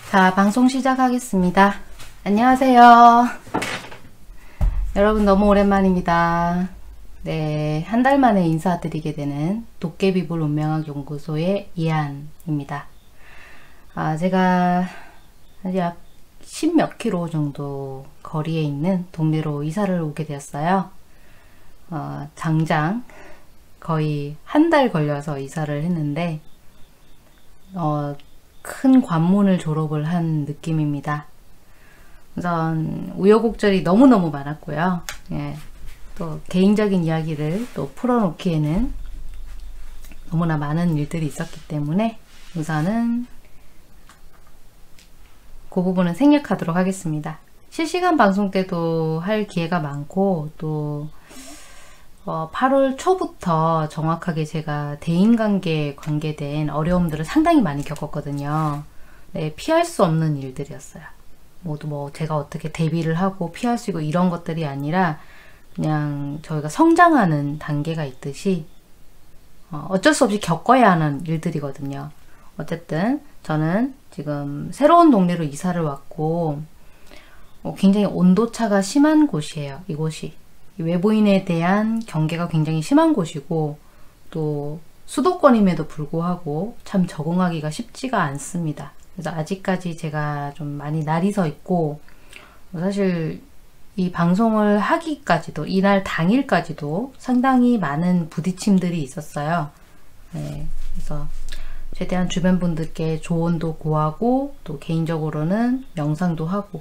자, 방송 시작하겠습니다. 안녕하세요. 여러분 너무 오랜만입니다. 네, 한 달 만에 인사드리게 되는 도깨비불 운명학 연구소의 이한입니다. 제가 약 10몇 킬로 정도 거리에 있는 동네로 이사를 오게 되었어요. 장장 거의 한 달 걸려서 이사를 했는데 큰 관문을 졸업을 한 느낌입니다. 우선 우여곡절이 너무너무 많았고요. 예, 또 개인적인 이야기를 또 풀어놓기에는 너무나 많은 일들이 있었기 때문에 우선은 그 부분은 생략하도록 하겠습니다. 실시간 방송 때도 할 기회가 많고 또 8월 초부터 정확하게 제가 대인관계에 관계된 어려움들을 상당히 많이 겪었거든요. 네, 피할 수 없는 일들이었어요. 모두 제가 어떻게 대비를 하고 피할 수 있고 이런 것들이 아니라 그냥 저희가 성장하는 단계가 있듯이 어쩔 수 없이 겪어야 하는 일들이거든요. 어쨌든 저는 지금 새로운 동네로 이사를 왔고 굉장히 온도차가 심한 곳이에요. 이곳이. 외부인에 대한 경계가 굉장히 심한 곳이고 또 수도권임에도 불구하고 참 적응하기가 쉽지가 않습니다. 그래서 아직까지 제가 좀 많이 날이 서 있고 사실 이 방송을 하기까지도 이날 당일까지도 상당히 많은 부딪힘들이 있었어요. 네, 그래서 최대한 주변 분들께 조언도 구하고 또 개인적으로는 명상도 하고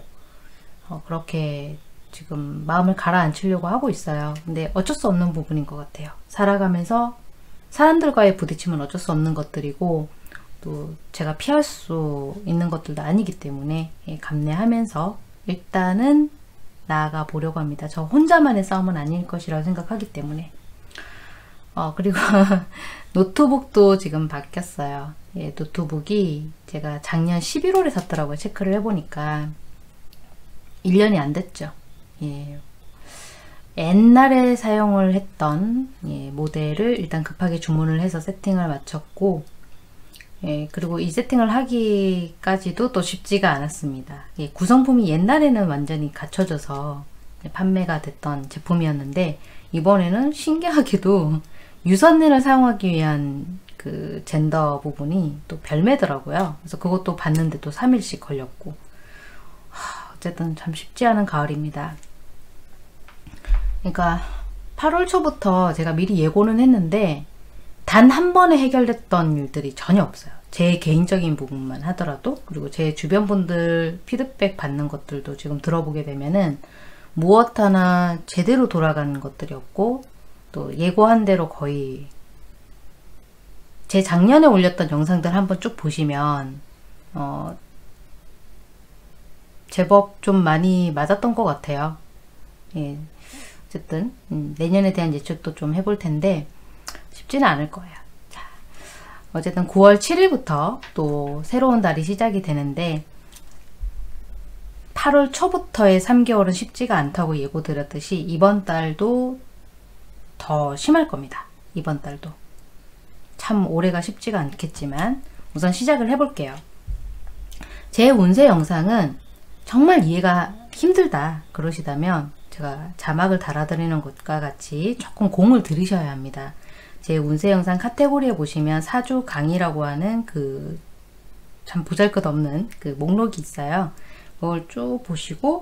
그렇게 지금 마음을 가라앉히려고 하고 있어요. 근데 어쩔 수 없는 부분인 것 같아요. 살아가면서 사람들과의 부딪힘은 어쩔 수 없는 것들이고 또 제가 피할 수 있는 것들도 아니기 때문에 감내하면서 일단은 나아가 보려고 합니다. 저 혼자만의 싸움은 아닐 것이라고 생각하기 때문에 그리고 노트북도 지금 바뀌었어요. 예, 노트북이 제가 작년 11월에 샀더라고요. 체크를 해보니까 1년이 안 됐죠. 예, 옛날에 사용을 했던 모델을 일단 급하게 주문을 해서 세팅을 마쳤고 그리고 이 세팅을 하기까지도 또 쉽지가 않았습니다. 구성품이 옛날에는 완전히 갖춰져서 판매가 됐던 제품이었는데 이번에는 신기하게도 유선랜을 사용하기 위한 그 젠더 부분이 또 별매더라고요. 그래서 그것도 봤는데 또 3일씩 걸렸고 어쨌든 참 쉽지 않은 가을입니다. 그러니까 8월 초부터 제가 미리 예고는 했는데 단 한 번에 해결됐던 일들이 전혀 없어요. 제 개인적인 부분만 하더라도 그리고 제 주변 분들 피드백 받는 것들도 지금 들어보게 되면은 무엇 하나 제대로 돌아가는 것들이 없고 또 예고한 대로 거의 제 작년에 올렸던 영상들 한번 쭉 보시면 제법 좀 많이 맞았던 것 같아요. 예, 어쨌든 내년에 대한 예측도 좀 해볼 텐데 쉽지는 않을 거예요. 자, 어쨌든 9월 7일부터 또 새로운 달이 시작이 되는데 8월 초부터의 3개월은 쉽지가 않다고 예고 드렸듯이 이번 달도 더 심할 겁니다. 이번 달도 참 올해가 쉽지가 않겠지만 우선 시작을 해볼게요. 제 운세 영상은 정말 이해가 힘들다 그러시다면 제가 자막을 달아드리는 것과 같이 조금 공을 들이셔야 합니다. 제 운세 영상 카테고리에 보시면 사주 강의라고 하는 그 참 보잘것없는 그 목록이 있어요. 그걸 쭉 보시고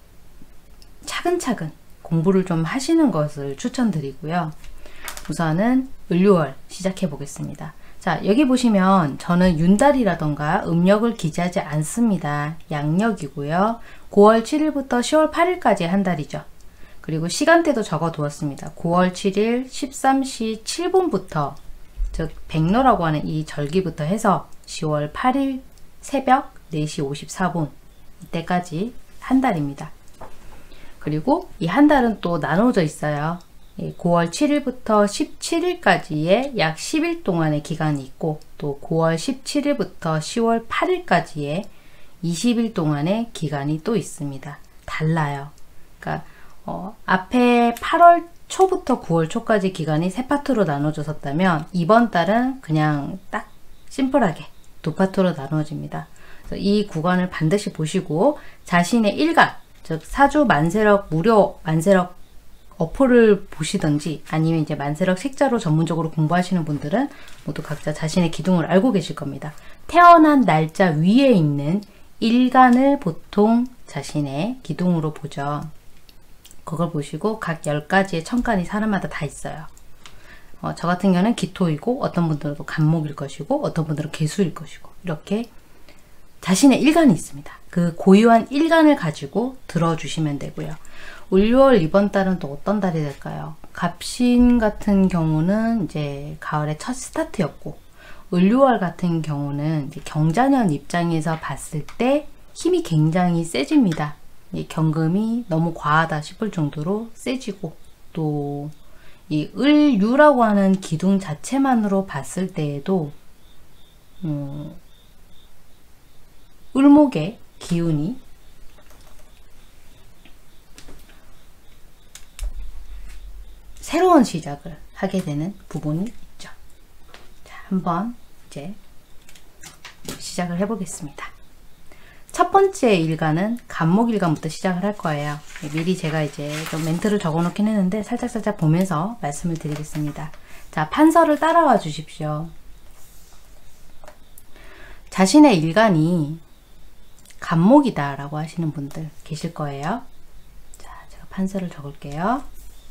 차근차근 공부를 좀 하시는 것을 추천드리고요. 우선은 을료월 시작해 보겠습니다. 자, 여기 보시면 저는 윤달이라던가 음력을 기재하지 않습니다. 양력이고요. 9월 7일부터 10월 8일까지 한 달이죠. 그리고 시간대도 적어 두었습니다. 9월 7일 13시 7분부터 즉 백로라고 하는 이 절기부터 해서 10월 8일 새벽 4시 54분 이때까지 한 달입니다. 그리고 이 한 달은 또 나눠져 있어요. 9월 7일부터 17일까지의 약 10일 동안의 기간이 있고 또 9월 17일부터 10월 8일까지의 20일 동안의 기간이 또 있습니다. 달라요. 그러니까 앞에 8월 초부터 9월 초까지 기간이 세 파트로 나눠졌었다면 이번 달은 그냥 딱 심플하게 두 파트로 나누어집니다. 그래서 이 구간을 반드시 보시고 자신의 일간, 즉 사주 만세력 무료 만세력 어플을 보시든지 아니면 이제 만세력 색자로 전문적으로 공부하시는 분들은 모두 각자 자신의 기둥을 알고 계실 겁니다. 태어난 날짜 위에 있는 일간을 보통 자신의 기둥으로 보죠. 그걸 보시고 각 10가지의 천간이 사람마다 다 있어요. 저 같은 경우는 기토이고 어떤 분들은 또 간목일 것이고 어떤 분들은 개수일 것이고 이렇게 자신의 일간이 있습니다. 그 고유한 일간을 가지고 들어주시면 되고요. 올6월 이번 달은 또 어떤 달이 될까요? 갑신 같은 경우는 이제 가을의 첫 스타트였고 을유월 같은 경우는 이제 경자년 입장에서 봤을 때 힘이 굉장히 세집니다. 이 경금이 너무 과하다 싶을 정도로 세지고 또 이 을유라고 하는 기둥 자체만으로 봤을 때에도 을목의 기운이 새로운 시작을 하게 되는 부분이 있죠. 자, 한번 이제 시작을 해보겠습니다. 첫 번째 일간은 간목일간부터 시작을 할 거예요. 미리 제가 이제 좀 멘트를 적어 놓긴 했는데 살짝살짝 보면서 말씀을 드리겠습니다. 자, 판서를 따라와 주십시오. 자신의 일간이 간목이다 라고 하시는 분들 계실 거예요. 자, 제가 판서를 적을게요.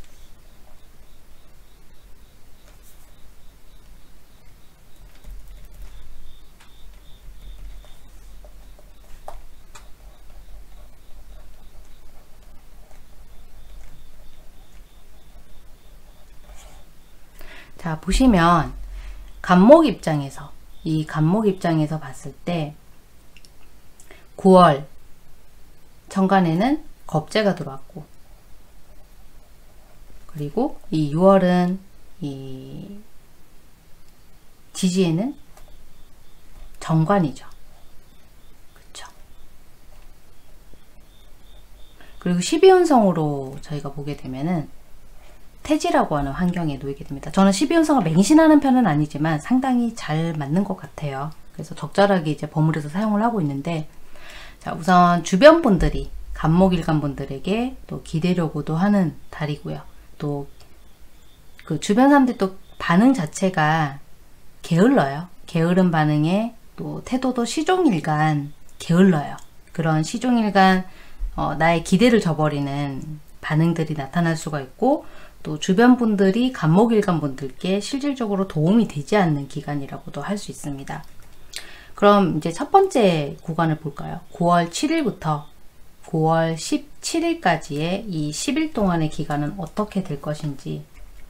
자, 보시면 간목 입장에서 이 간목 입장에서 봤을 때 9월 천간에는 겁재가 들어왔고 그리고 이 6월은 이 지지에는 정관이죠. 그렇죠. 그리고 12운성으로 저희가 보게 되면은 태지라고 하는 환경에 놓이게 됩니다. 저는 12운성을 맹신하는 편은 아니지만 상당히 잘 맞는 것 같아요. 그래서 적절하게 이제 버무려서 사용을 하고 있는데, 자, 우선 주변 분들이 간목일간 분들에게 또 기대려고도 하는 달이고요. 또 그 주변 사람들이 또 반응 자체가 게을러요. 게으른 반응에 또 태도도 시종일관 게을러요. 그런 시종일관 나의 기대를 저버리는 반응들이 나타날 수가 있고, 또 주변 분들이 간목일간 분들께 실질적으로 도움이 되지 않는 기간이라고도 할 수 있습니다. 그럼 이제 첫 번째 구간을 볼까요? 9월 7일부터 9월 17일까지의 이 10일 동안의 기간은 어떻게 될 것인지.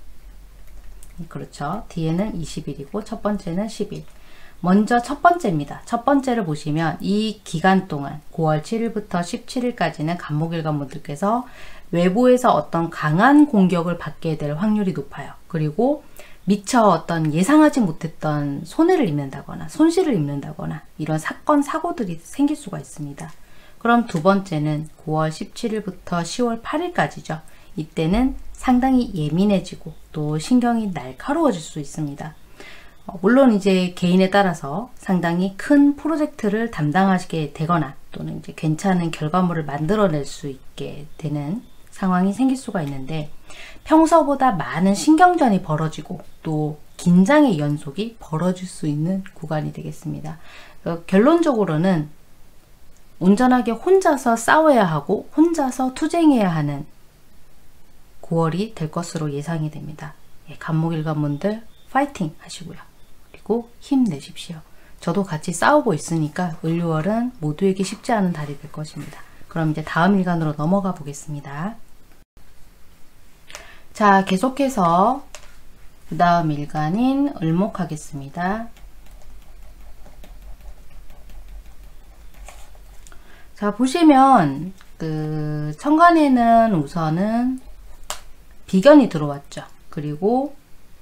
그렇죠. 뒤에는 20일이고 첫 번째는 10일. 먼저 첫 번째입니다. 첫 번째를 보시면 이 기간 동안 9월 7일부터 17일까지는 간목일간 분들께서 외부에서 어떤 강한 공격을 받게 될 확률이 높아요. 그리고 미처 어떤 예상하지 못했던 손해를 입는다거나 손실을 입는다거나 이런 사건, 사고들이 생길 수가 있습니다. 그럼 두 번째는 9월 17일부터 10월 8일까지죠. 이때는 상당히 예민해지고 또 신경이 날카로워질 수 있습니다. 물론 이제 개인에 따라서 상당히 큰 프로젝트를 담당하시게 되거나 또는 이제 괜찮은 결과물을 만들어낼 수 있게 되는 상황이 생길 수가 있는데, 평소보다 많은 신경전이 벌어지고 또 긴장의 연속이 벌어질 수 있는 구간이 되겠습니다. 결론적으로는 온전하게 혼자서 싸워야 하고 혼자서 투쟁해야 하는 9월이 될 것으로 예상이 됩니다. 간목일간 분들 파이팅 하시고요. 그리고 힘내십시오. 저도 같이 싸우고 있으니까 을 6월은 모두에게 쉽지 않은 달이 될 것입니다. 그럼 이제 다음 일간으로 넘어가 보겠습니다. 자, 계속해서 그 다음 일간인 을목 하겠습니다. 자, 보시면 그 천간에는 우선은 비견이 들어왔죠. 그리고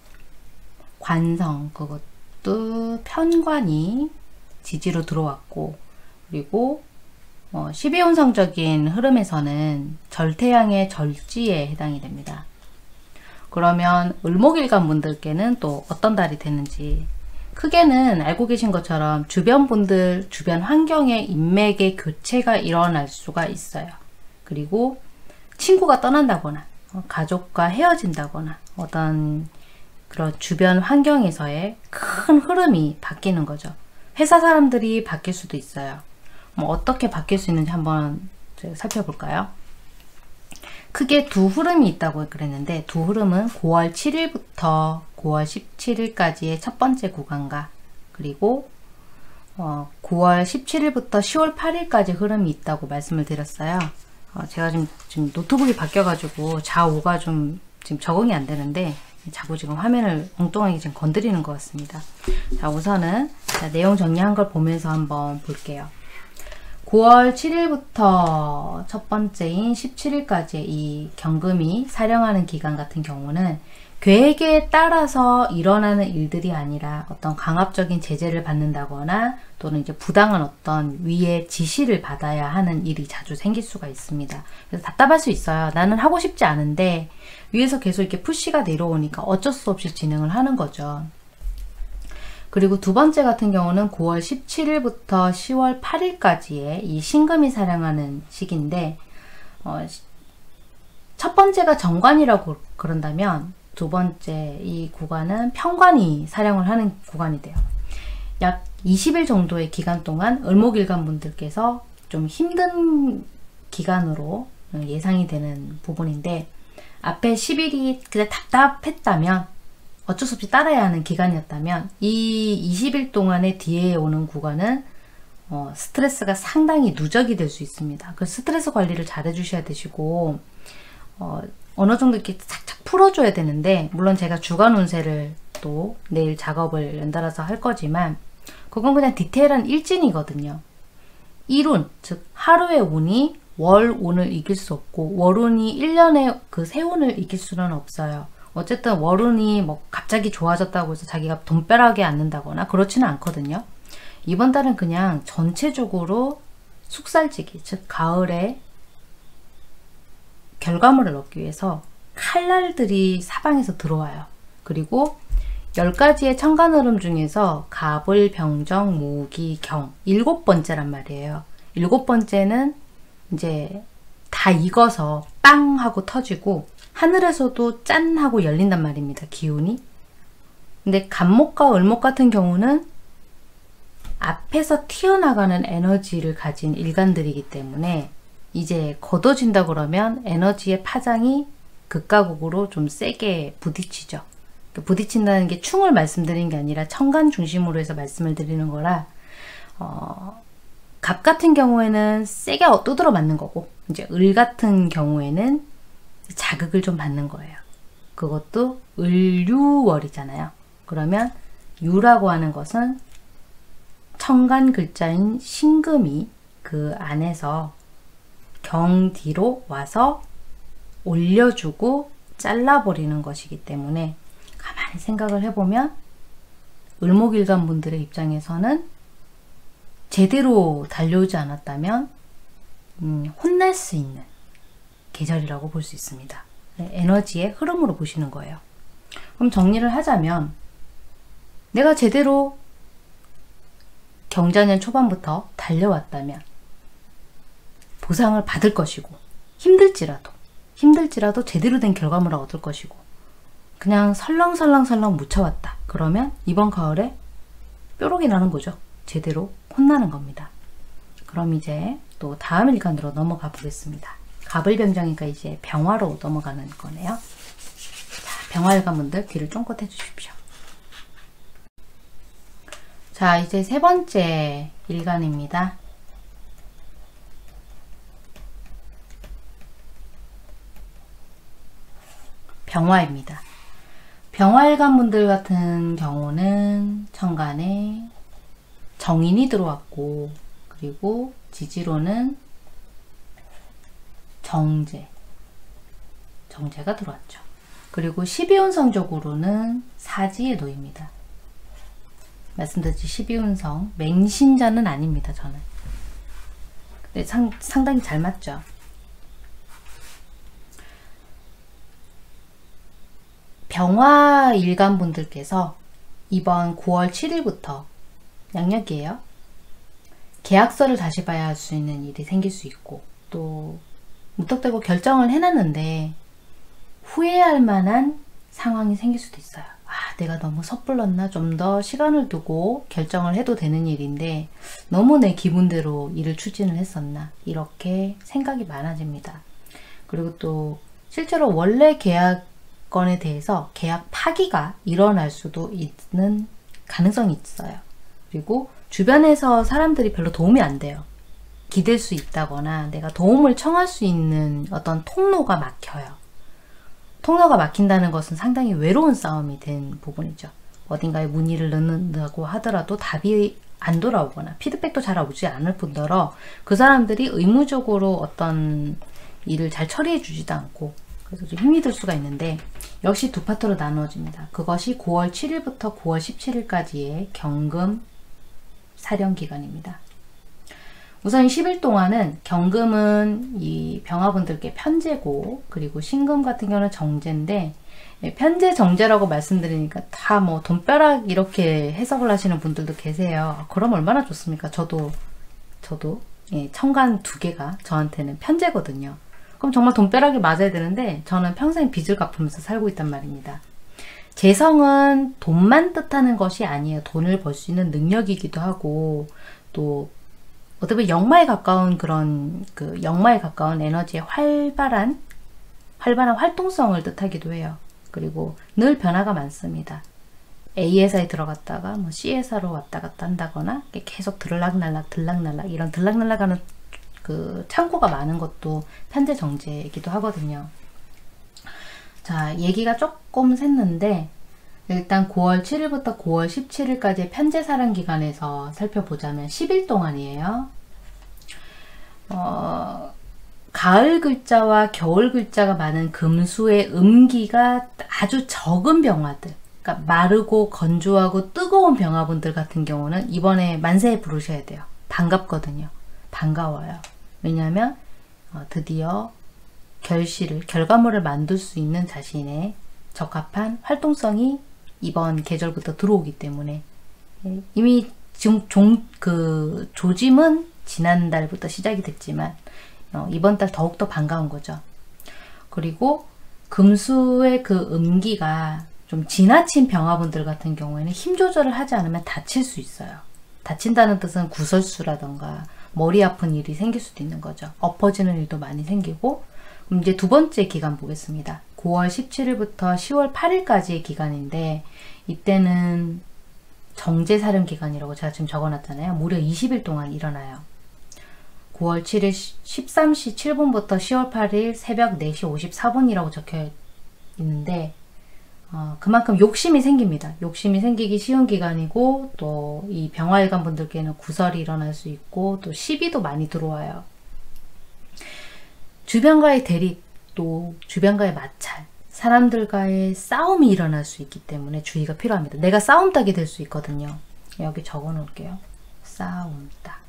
관성, 그것도 편관이 지지로 들어왔고, 그리고 12운성적인 흐름에서는 절태양의 절지에 해당이 됩니다. 그러면 을목일간 분들께는 또 어떤 달이 되는지, 크게는 알고 계신 것처럼 주변 분들, 주변 환경의 인맥의 교체가 일어날 수가 있어요. 그리고 친구가 떠난다거나 가족과 헤어진다거나 어떤 그런 주변 환경에서의 큰 흐름이 바뀌는 거죠. 회사 사람들이 바뀔 수도 있어요. 어떻게 바뀔 수 있는지 한번 살펴볼까요? 크게 두 흐름이 있다고 그랬는데, 두 흐름은 9월 7일부터 9월 17일까지의 첫 번째 구간과, 그리고 9월 17일부터 10월 8일까지 흐름이 있다고 말씀을 드렸어요. 제가 지금 노트북이 바뀌어가지고 좌우가 지금 적응이 안 되는데, 자꾸 지금 화면을 엉뚱하게 지금 건드리는 것 같습니다. 자, 우선은 내용 정리한 걸 보면서 한번 볼게요. 9월 7일부터 첫 번째인 17일까지의 이 경금이 사령하는 기간 같은 경우는 계획에 따라서 일어나는 일들이 아니라 어떤 강압적인 제재를 받는다거나 또는 이제 부당한 어떤 위의 지시를 받아야 하는 일이 자주 생길 수가 있습니다. 그래서 답답할 수 있어요. 나는 하고 싶지 않은데 위에서 계속 이렇게 푸시가 내려오니까 어쩔 수 없이 진행을 하는 거죠. 그리고 두 번째 같은 경우는 9월 17일부터 10월 8일까지의 이 신금이 사령하는 시기인데, 첫 번째가 정관이라고 그런다면 두 번째 이 구간은 편관이 사령을 하는 구간이 돼요. 약 20일 정도의 기간 동안 을목일간 분들께서 좀 힘든 기간으로 예상이 되는 부분인데, 앞에 10일이 그냥 답답했다면, 어쩔 수 없이 따라야 하는 기간이었다면, 이 20일 동안의 뒤에 오는 구간은 스트레스가 상당히 누적이 될 수 있습니다. 그 스트레스 관리를 잘 해주셔야 되시고, 어느 정도 이렇게 착착 풀어줘야 되는데, 물론 제가 주간 운세를 또 내일 작업을 연달아서 할 거지만, 그건 그냥 디테일한 일진이거든요. 일운, 즉 하루의 운이 월운을 이길 수 없고, 월운이 1년의 그 세운을 이길 수는 없어요. 어쨌든 월운이 뭐 갑자기 좋아졌다고 해서 자기가 돈벼락에 앉는다거나 그렇지는 않거든요. 이번 달은 그냥 전체적으로 숙살지기, 즉 가을에 결과물을 얻기 위해서 칼날들이 사방에서 들어와요. 그리고 10가지의 천간흐름 중에서 갑을, 병정, 무기, 경 7번째란 말이에요. 7번째는 이제 다 익어서 빵 하고 터지고 하늘에서도 짠 하고 열린단 말입니다. 기운이. 근데 갑목과 을목 같은 경우는 앞에서 튀어나가는 에너지를 가진 일간들이기 때문에 이제 걷어진다 그러면 에너지의 파장이 극과 극으로 좀 세게 부딪히죠. 부딪힌다는 게 충을 말씀드리는 게 아니라 천간 중심으로 해서 말씀을 드리는 거라, 갑 같은 경우에는 세게 두드러 맞는 거고, 이제 을 같은 경우에는 자극을 좀 받는 거예요. 그것도 을유월이잖아요. 그러면 유라고 하는 것은 천간 글자인 신금이 그 안에서 경 뒤로 와서 올려주고 잘라버리는 것이기 때문에, 가만히 생각을 해보면 을목일간 분들의 입장에서는 제대로 달려오지 않았다면 혼날 수 있는 계절이라고 볼 수 있습니다. 에너지의 흐름으로 보시는 거예요. 그럼 정리를 하자면, 내가 제대로 경자년 초반부터 달려왔다면 보상을 받을 것이고, 힘들지라도 제대로 된 결과물을 얻을 것이고, 그냥 설렁설렁 묻혀왔다 그러면 이번 가을에 뾰록이 나는 거죠. 제대로 혼나는 겁니다. 그럼 이제 또 다음 일간으로 넘어가 보겠습니다. 갑을병정이니까 이제 병화로 넘어가는 거네요. 자, 병화일간 분들 귀를 쫑긋 해주십시오. 자, 이제 세 번째 일간입니다. 병화입니다. 병화일간 분들 같은 경우는 천간에 정인이 들어왔고, 그리고 지지로는 정제가 들어왔죠. 그리고 12운성적으로는 사지에 놓입니다. 말씀드렸지, 12운성 맹신자는 아닙니다. 저는. 근데 상당히 잘 맞죠. 병화 일간 분들께서 이번 9월 7일부터 양력이에요. 계약서를 다시 봐야 할 수 있는 일이 생길 수 있고, 또 무턱대고 결정을 해놨는데 후회할 만한 상황이 생길 수도 있어요. 아, 내가 너무 섣불렀나? 좀 더 시간을 두고 결정을 해도 되는 일인데 너무 내 기분대로 일을 추진을 했었나? 이렇게 생각이 많아집니다. 그리고 또 실제로 원래 계약건에 대해서 계약 파기가 일어날 수도 있는 가능성이 있어요. 그리고 주변에서 사람들이 별로 도움이 안 돼요. 기댈 수 있다거나 내가 도움을 청할 수 있는 어떤 통로가 막혀요. 통로가 막힌다는 것은 상당히 외로운 싸움이 된 부분이죠. 어딘가에 문의를 넣는다고 하더라도 답이 안 돌아오거나 피드백도 잘 오지 않을 뿐더러 그 사람들이 의무적으로 어떤 일을 잘 처리해 주지도 않고, 그래서 좀 힘이 들 수가 있는데, 역시 두 파트로 나누어집니다. 그것이 9월 7일부터 9월 17일까지의 경금 사령 기간입니다. 우선 10일 동안은 경금은 이 병화분들께 편제고, 그리고 신금 같은 경우는 정제인데, 편제 정제라고 말씀드리니까 다 뭐 돈벼락 이렇게 해석을 하시는 분들도 계세요. 그럼 얼마나 좋습니까? 저도 천간 두 개가 저한테는 편제거든요. 그럼 정말 돈벼락이 맞아야 되는데 저는 평생 빚을 갚으면서 살고 있단 말입니다. 재성은 돈만 뜻하는 것이 아니에요. 돈을 벌 수 있는 능력이기도 하고, 또 어떻게 보면 역마에 가까운 그런 역마에 가까운 에너지의 활발한 활동성을 뜻하기도 해요. 그리고 늘 변화가 많습니다. A 회사에 들어갔다가 뭐 C 회사로 왔다 갔다 한다거나 계속 들락날락 이런 들락날락하는 그 창고가 많은 것도 편제 정제이기도 하거든요. 자, 얘기가 조금 샜는데 일단 9월 7일부터 9월 17일까지의 편제 사랑 기간에서 살펴보자면 10일 동안이에요. 가을 글자와 겨울 글자가 많은 금수의 음기가 아주 적은 병화들, 그러니까 마르고 건조하고 뜨거운 병화분들 같은 경우는 이번에 만세 부르셔야 돼요. 반갑거든요. 반가워요. 왜냐하면 드디어 결과물을 만들 수 있는 자신의 적합한 활동성이 이번 계절부터 들어오기 때문에, 이미 지금 조짐은 지난달부터 시작이 됐지만 이번 달 더욱더 반가운 거죠. 그리고 금수의 그 음기가 좀 지나친 병화분들 같은 경우에는 힘 조절을 하지 않으면 다칠 수 있어요. 다친다는 뜻은 구설수라던가 머리 아픈 일이 생길 수도 있는 거죠. 엎어지는 일도 많이 생기고. 그럼 이제 두 번째 기간 보겠습니다. 9월 17일부터 10월 8일까지의 기간인데, 이때는 정제사령 기간이라고 제가 지금 적어놨잖아요. 무려 20일 동안 일어나요. 9월 7일 13시 7분부터 10월 8일 새벽 4시 54분이라고 적혀 있는데, 그만큼 욕심이 생깁니다. 욕심이 생기기 쉬운 기간이고, 또 이 병화일간 분들께는 구설이 일어날 수 있고, 또 시비도 많이 들어와요. 주변과의 대립, 또 주변과의 마찰, 사람들과의 싸움이 일어날 수 있기 때문에 주의가 필요합니다. 내가 싸움닭이 될 수 있거든요. 여기 적어 놓을게요. 싸움닭.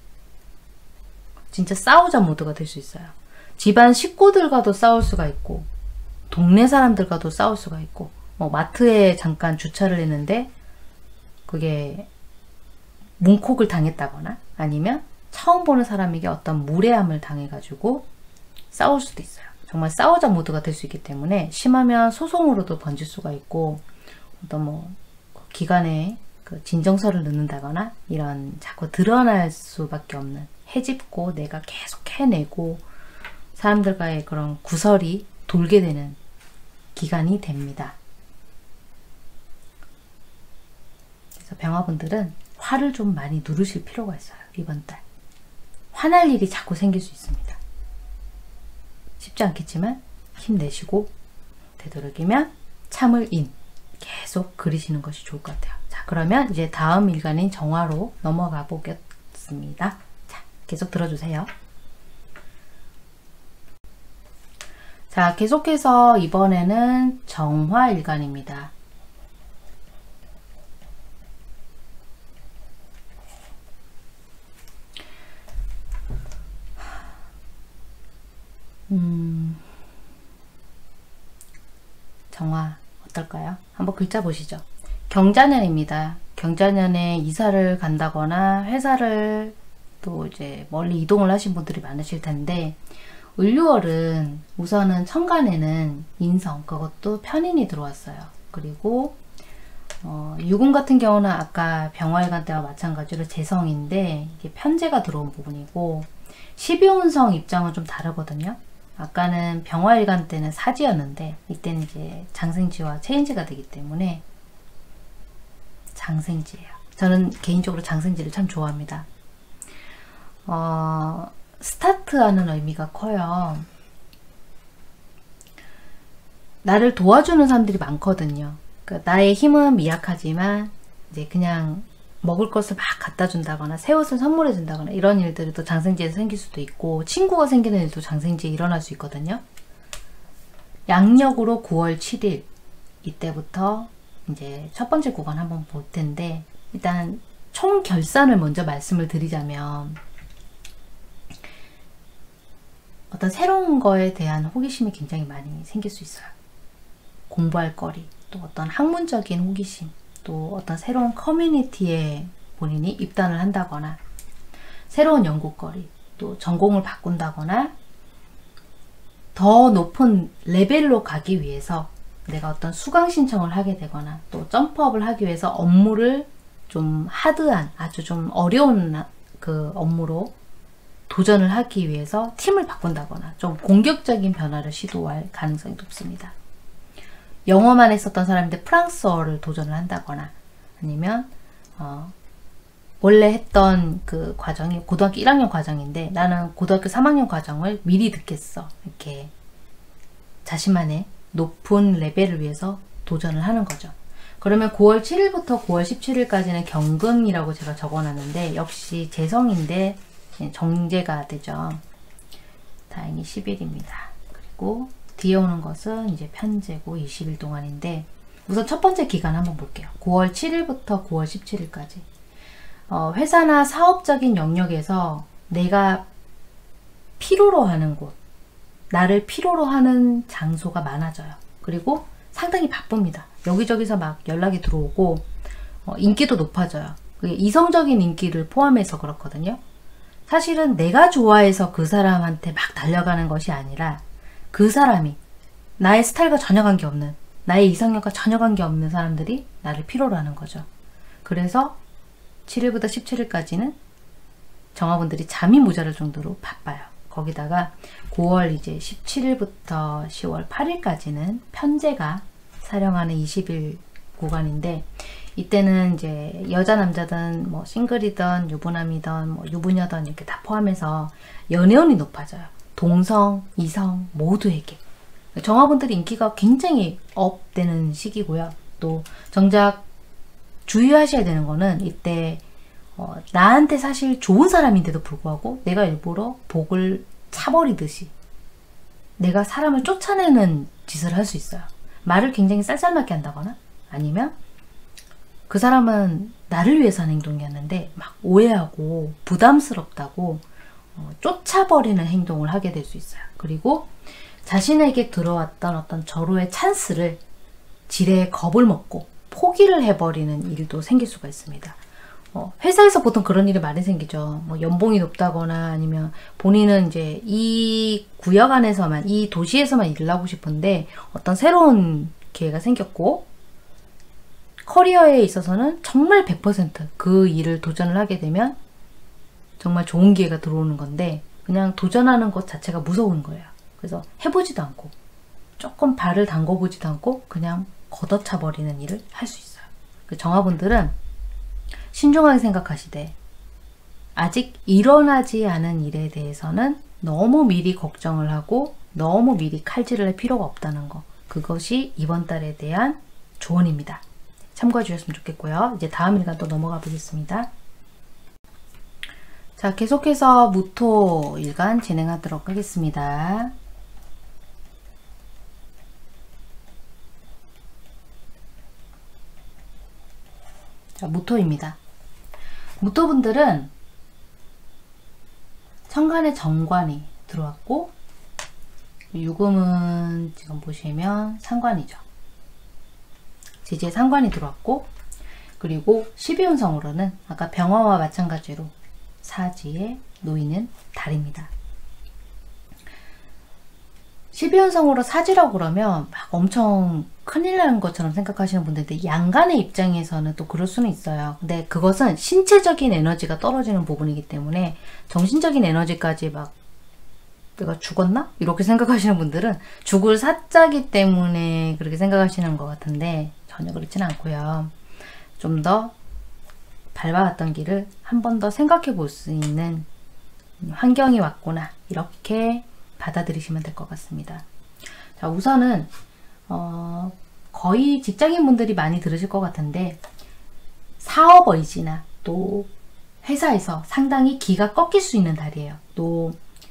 진짜 싸우자 모드가 될 수 있어요. 집안 식구들과도 싸울 수가 있고, 동네 사람들과도 싸울 수가 있고, 마트에 잠깐 주차를 했는데 그게 문콕을 당했다거나, 아니면 처음 보는 사람에게 어떤 무례함을 당해가지고 싸울 수도 있어요. 정말 싸우자 모드가 될 수 있기 때문에, 심하면 소송으로도 번질 수가 있고, 어떤 기관에 진정서를 넣는다거나, 이런 자꾸 드러날 수밖에 없는, 해집고 내가 계속 해내고 사람들과의 그런 구설이 돌게 되는 기간이 됩니다. 그래서 병화분들은 화를 좀 많이 누르실 필요가 있어요. 이번 달 화날 일이 자꾸 생길 수 있습니다. 쉽지 않겠지만 힘내시고, 되도록이면 참을 인 계속 그리시는 것이 좋을 것 같아요. 자, 그러면 이제 다음 일간인 정화로 넘어가 보겠습니다. 자, 계속 들어주세요. 자, 계속해서 이번에는 정화일간입니다. 정화 어떨까요? 한번 글자 보시죠. 경자년입니다. 경자년에 이사를 간다거나 회사를 또 이제 멀리 이동을 하신 분들이 많으실 텐데, 을유월은 우선은 천간에는 인성, 그것도 편인이 들어왔어요. 그리고 유금 같은 경우는 아까 병화일간 때와 마찬가지로 재성인데 이게 편재가 들어온 부분이고, 12운성 입장은 좀 다르거든요. 아까는 병화일간 때는 사지였는데 이때는 이제 장생지와 체인지가 되기 때문에 장생지예요. 저는 개인적으로 장생지를 참 좋아합니다. 스타트하는 의미가 커요. 나를 도와주는 사람들이 많거든요. 그러니까 나의 힘은 미약하지만 이제 그냥 먹을 것을 막 갖다 준다거나 새 옷을 선물해 준다거나 이런 일들이 또 장생지에서 생길 수도 있고, 친구가 생기는 일도 장생지에 일어날 수 있거든요. 양력으로 9월 7일 이때부터 이제 첫 번째 구간 한번 볼 텐데, 일단 총 결산을 먼저 말씀을 드리자면, 어떤 새로운 거에 대한 호기심이 굉장히 많이 생길 수 있어요. 공부할 거리, 또 어떤 학문적인 호기심, 또 어떤 새로운 커뮤니티에 본인이 입단을 한다거나, 새로운 연구거리, 또 전공을 바꾼다거나, 더 높은 레벨로 가기 위해서 내가 어떤 수강 신청을 하게 되거나, 또 점프업을 하기 위해서 업무를 좀 하드한, 아주 좀 어려운 그 업무로 도전을 하기 위해서 팀을 바꾼다거나 좀 공격적인 변화를 시도할 가능성이 높습니다. 영어만 했었던 사람인데 프랑스어를 도전을 한다거나, 아니면 원래 했던 그 과정이 고등학교 1학년 과정인데 나는 고등학교 3학년 과정을 미리 듣겠어, 이렇게 자신만의 높은 레벨을 위해서 도전을 하는 거죠. 그러면 9월 7일부터 9월 17일까지는 경금이라고 제가 적어놨는데, 역시 재성인데 정제가 되죠. 다행히 10일입니다. 그리고 뒤에 오는 것은 이제 편제고 20일 동안인데, 우선 첫 번째 기간 한번 볼게요. 9월 7일부터 9월 17일까지. 회사나 사업적인 영역에서 내가 필요로 하는 곳, 나를 필요로 하는 장소가 많아져요. 그리고 상당히 바쁩니다. 여기저기서 막 연락이 들어오고 인기도 높아져요. 그게 이성적인 인기를 포함해서 그렇거든요. 사실은 내가 좋아해서 그 사람한테 막 달려가는 것이 아니라, 그 사람이 나의 스타일과 전혀 관계없는, 나의 이성력과 전혀 관계없는 사람들이 나를 필요로 하는 거죠. 그래서 7일부터 17일까지는 정화분들이 잠이 모자랄 정도로 바빠요. 거기다가 9월 이제 17일부터 10월 8일까지는 편제가 사령하는 20일 구간인데, 이때는 이제 여자 남자든 뭐 싱글이든 유부남이든 뭐 유부녀든 이렇게 다 포함해서 연애운이 높아져요. 동성, 이성 모두에게. 정화분들이 인기가 굉장히 업되는 시기고요. 또 정작 주의하셔야 되는 거는, 이때 나한테 사실 좋은 사람인데도 불구하고 내가 일부러 복을 차버리듯이 내가 사람을 쫓아내는 짓을 할 수 있어요. 말을 굉장히 쌀쌀맞게 한다거나, 아니면 그 사람은 나를 위해서 하는 행동이었는데 막 오해하고 부담스럽다고 쫓아버리는 행동을 하게 될 수 있어요. 그리고 자신에게 들어왔던 어떤 절호의 찬스를 지레 겁을 먹고 포기를 해버리는 일도 생길 수가 있습니다. 회사에서 보통 그런 일이 많이 생기죠. 뭐 연봉이 높다거나, 아니면 본인은 이제 이 구역 안에서만, 이 도시에서만 일을 하고 싶은데 어떤 새로운 기회가 생겼고, 커리어에 있어서는 정말 100% 그 일을 도전을 하게 되면 정말 좋은 기회가 들어오는 건데, 그냥 도전하는 것 자체가 무서운 거예요. 그래서 해보지도 않고 조금 발을 담궈보지도 않고 그냥 걷어차 버리는 일을 할 수 있어요. 정화분들은 신중하게 생각하시되, 아직 일어나지 않은 일에 대해서는 너무 미리 걱정을 하고 너무 미리 칼질을 할 필요가 없다는 거, 그것이 이번 달에 대한 조언입니다. 참고해 주셨으면 좋겠고요. 이제 다음 일간 또 넘어가 보겠습니다. 자, 계속해서 무토 일간 진행하도록 하겠습니다. 자, 무토입니다. 무토분들은 천간에 정관이 들어왔고, 유금은 지금 보시면 상관이죠. 지지에 상관이 들어왔고, 그리고 12운성으로는 아까 병화와 마찬가지로 사지에 놓이는 달입니다. 12운성으로 사지라고 그러면 막 엄청 큰일 나는 것처럼 생각하시는 분들인데 양간의 입장에서는 또 그럴 수는 있어요. 근데 그것은 신체적인 에너지가 떨어지는 부분이기 때문에 정신적인 에너지까지 막 내가 죽었나? 이렇게 생각하시는 분들은 죽을 사자기 때문에 그렇게 생각하시는 것 같은데 전혀 그렇지는 않고요. 좀 더 밟아왔던 길을 한 번 더 생각해 볼 수 있는 환경이 왔구나, 이렇게 받아들이시면 될 것 같습니다. 자, 우선은 거의 직장인분들이 많이 들으실 것 같은데 사업 의지나 또 회사에서 상당히 기가 꺾일 수 있는 달이에요. 또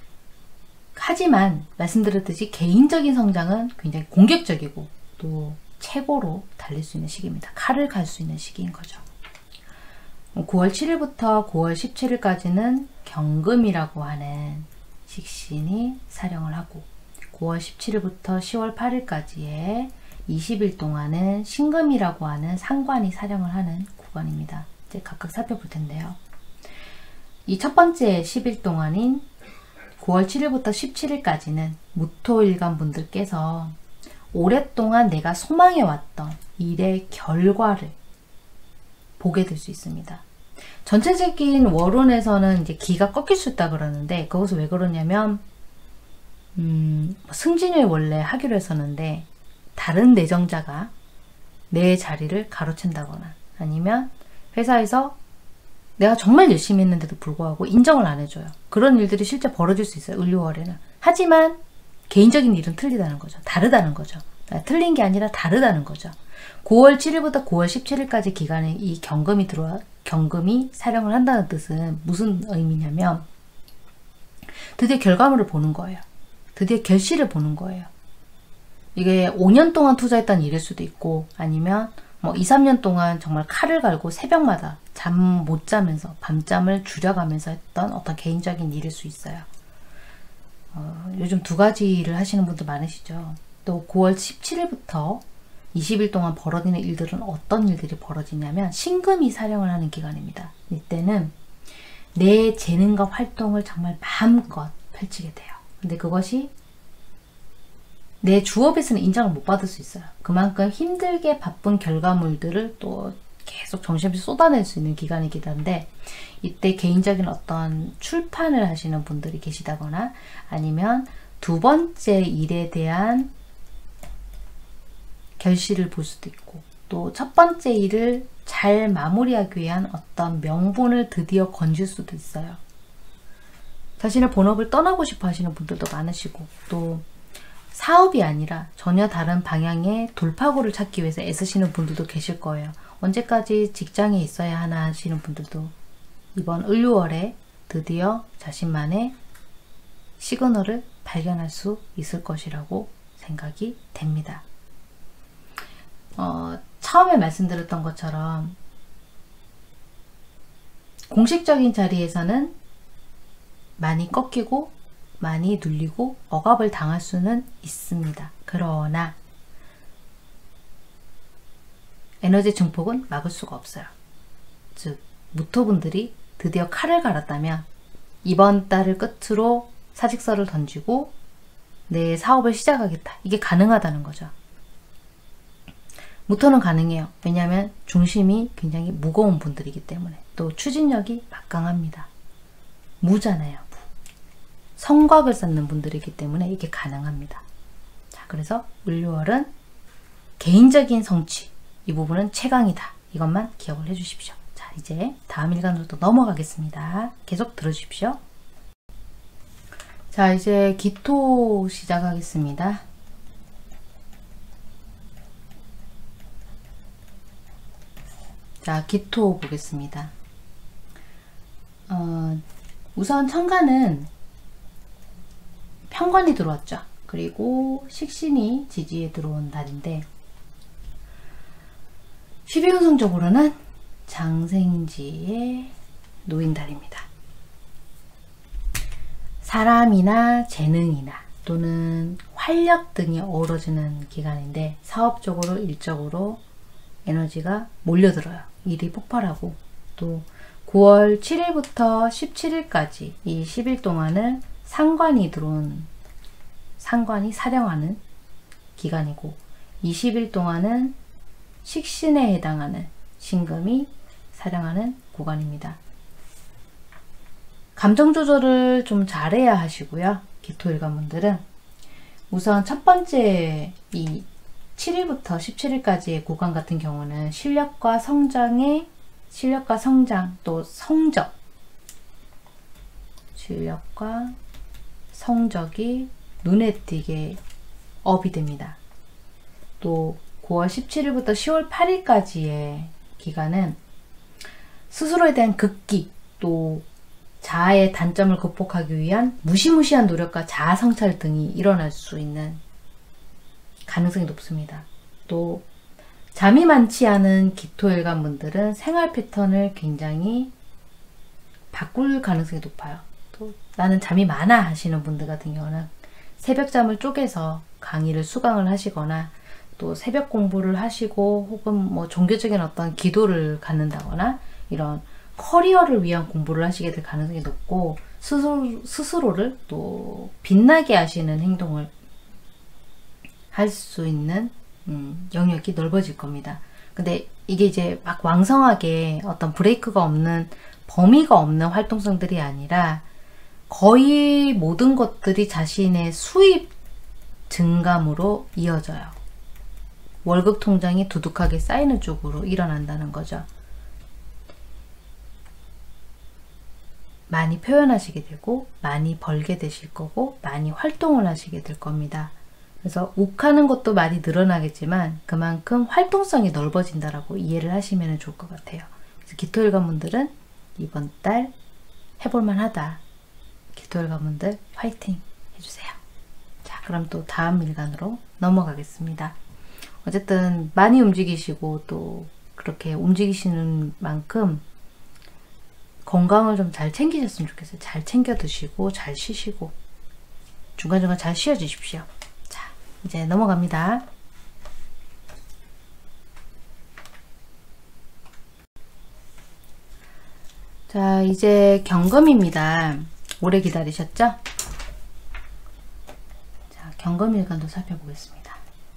하지만 말씀드렸듯이 개인적인 성장은 굉장히 공격적이고 또 최고로 달릴 수 있는 시기입니다. 칼을 갈 수 있는 시기인 거죠. 9월 7일부터 9월 17일까지는 경금이라고 하는 식신이 사령을 하고 9월 17일부터 10월 8일까지의 20일 동안은 신금이라고 하는 상관이 사령을 하는 구간입니다. 이제 각각 살펴볼 텐데요. 이 첫 번째 10일 동안인 9월 7일부터 17일까지는 무토일간 분들께서 오랫동안 내가 소망해왔던 일의 결과를 보게 될 수 있습니다. 전체적인 월운에서는 이제 기가 꺾일 수 있다 그러는데 그것은 왜 그러냐면 승진을 원래 하기로 했었는데 다른 내정자가 내 자리를 가로챈다거나 아니면 회사에서 내가 정말 열심히 했는데도 불구하고 인정을 안 해줘요. 그런 일들이 실제 벌어질 수 있어요. 을류월에는. 하지만 개인적인 일은 틀리다는 거죠. 다르다는 거죠. 틀린 게 아니라 다르다는 거죠. 9월 7일부터 9월 17일까지 기간에 이 경금이 사령을 한다는 뜻은 무슨 의미냐면 드디어 결과물을 보는 거예요. 드디어 결실을 보는 거예요. 이게 5년 동안 투자했던 일일 수도 있고 아니면 뭐 2, 3년 동안 정말 칼을 갈고 새벽마다 잠 못 자면서 밤잠을 줄여가면서 했던 어떤 개인적인 일일 수 있어요. 요즘 두 가지 일을 하시는 분들 많으시죠. 또 9월 17일부터 20일 동안 벌어지는 일들은 어떤 일들이 벌어지냐면 신금이 사령을 하는 기간입니다. 이때는 내 재능과 활동을 정말 마음껏 펼치게 돼요. 근데 그것이 내 주업에서는 인정을 못 받을 수 있어요. 그만큼 힘들게 바쁜 결과물들을 또 계속 정신없이 쏟아낼 수 있는 기간이기도 한데 이때 개인적인 어떤 출판을 하시는 분들이 계시다거나 아니면 두 번째 일에 대한 결실을 볼 수도 있고 또 첫 번째 일을 잘 마무리하기 위한 어떤 명분을 드디어 건질 수도 있어요. 자신의 본업을 떠나고 싶어 하시는 분들도 많으시고 또 사업이 아니라 전혀 다른 방향의 돌파구를 찾기 위해서 애쓰시는 분들도 계실 거예요. 언제까지 직장에 있어야 하나 하시는 분들도 이번 을류월에 드디어 자신만의 시그널을 발견할 수 있을 것이라고 생각이 됩니다. 처음에 말씀드렸던 것처럼 공식적인 자리에서는 많이 꺾이고 많이 눌리고 억압을 당할 수는 있습니다. 그러나 에너지 증폭은 막을 수가 없어요. 즉 무토분들이 드디어 칼을 갈았다면 이번 달을 끝으로 사직서를 던지고 내 사업을 시작하겠다. 이게 가능하다는 거죠. 무토는 가능해요. 왜냐하면 중심이 굉장히 무거운 분들이기 때문에 또 추진력이 막강합니다. 무잖아요. 무. 성곽을 쌓는 분들이기 때문에 이게 가능합니다. 자, 그래서 을류월은 개인적인 성취, 이 부분은 최강이다. 이것만 기억을 해주십시오. 자, 이제 다음 일간으로 또 넘어가겠습니다. 계속 들어주십시오. 자, 이제 기토 시작하겠습니다. 자, 기토 보겠습니다. 우선 천간은 편관이 들어왔죠. 그리고 식신이 지지에 들어온 달인데 12운성적으로는 장생지에 놓인 달입니다. 사람이나 재능이나 또는 활력 등이 어우러지는 기간인데 사업적으로 일적으로 에너지가 몰려들어요. 일이 폭발하고, 또 9월 7일부터 17일까지 이 10일 동안은 상관이 들어온, 상관이 사령하는 기간이고, 20일 동안은 식신에 해당하는 신금이 사령하는 구간입니다. 감정 조절을 좀 잘해야 하시고요. 기토일관분들은 우선 첫 번째 이 7일부터 17일까지의 구간 같은 경우는 실력과 성장, 또 성적, 실력과 성적이 눈에 띄게 업이 됩니다. 또 9월 17일부터 10월 8일까지의 기간은 스스로에 대한 극기, 또 자아의 단점을 극복하기 위한 무시무시한 노력과 자아 성찰 등이 일어날 수 있는 가능성이 높습니다. 또 잠이 많지 않은 기토일관 분들은 생활 패턴을 굉장히 바꿀 가능성이 높아요. 또 나는 잠이 많아 하시는 분들 같은 경우는 새벽잠을 쪼개서 강의를 수강을 하시거나, 또 새벽 공부를 하시고, 혹은 뭐 종교적인 어떤 기도를 갖는다거나, 이런 커리어를 위한 공부를 하시게 될 가능성이 높고, 스스로를 또 빛나게 하시는 행동을 할 수 있는 영역이 넓어질 겁니다. 근데 이게 이제 막 왕성하게 어떤 브레이크가 없는, 범위가 없는 활동성들이 아니라 거의 모든 것들이 자신의 수입 증감으로 이어져요. 월급 통장이 두둑하게 쌓이는 쪽으로 일어난다는 거죠. 많이 표현하시게 되고, 많이 벌게 되실 거고, 많이 활동을 하시게 될 겁니다. 그래서 욱하는 것도 많이 늘어나겠지만 그만큼 활동성이 넓어진다라고 이해를 하시면 좋을 것 같아요. 그래서 기토일관분들은 이번 달 해볼만 하다. 기토일관분들 화이팅 해주세요. 자, 그럼 또 다음 일간으로 넘어가겠습니다. 어쨌든 많이 움직이시고, 또 그렇게 움직이시는 만큼 건강을 좀 잘 챙기셨으면 좋겠어요. 잘 챙겨 드시고, 잘 쉬시고, 중간중간 잘 쉬어 주십시오. 자, 이제 넘어갑니다. 자, 이제 경금입니다. 오래 기다리셨죠? 자, 경금일간도 살펴보겠습니다.